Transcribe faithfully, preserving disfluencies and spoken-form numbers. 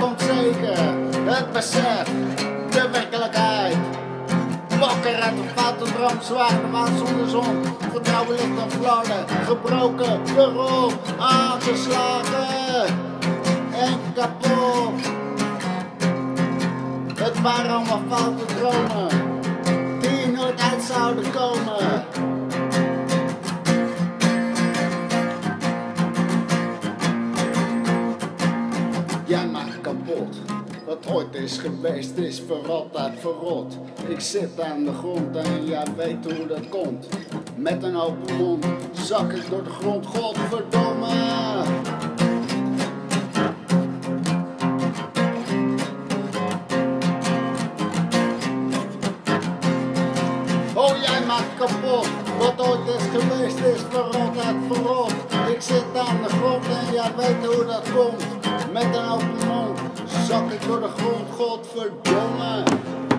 komt zeker het besef, de werkelijkheid. Wakker uit een foute droom, zwaar de maan zonder zon. Vertrouwen ligt aan flarden, gebroken, erop, aangeslagen en kapot. Het waren allemaal foute dromen, die nooit uit zouden komen. Jij maakt kapot. Wat ooit is geweest is voor altijd verrot. Ik zit aan de grond en jij weet hoe dat komt. Met een open mond zak ik door de grond, godverdomme. Oh, jij maakt kapot. Wat ooit is geweest is voor altijd verrot. Ik zit aan de grond en jij weet hoe dat komt. Met een open mond zak ik door de grond, godverdomme.